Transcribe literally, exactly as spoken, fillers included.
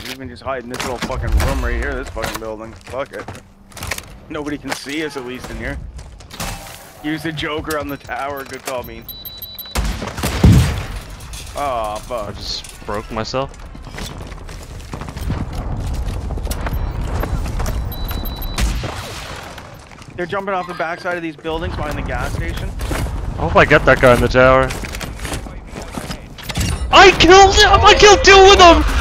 You can just hide in this little fucking room right here, this fucking building. Fuck it. Nobody can see us at least in here. Use the Joker on the tower, good call, Bean. Oh, fuck. I just broke myself. They're jumping off the backside of these buildings behind the gas station. I hope I get that guy in the tower. I killed him! I killed two of them!